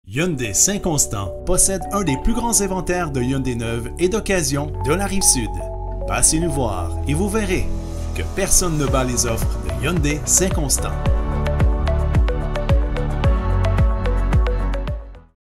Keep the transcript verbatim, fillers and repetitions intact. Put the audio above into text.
Hyundai Saint-Constant possède un des plus grands inventaires de Hyundai neuves et d'occasion de la Rive-Sud. Passez nous voir et vous verrez que personne ne bat les offres de Hyundai Saint-Constant.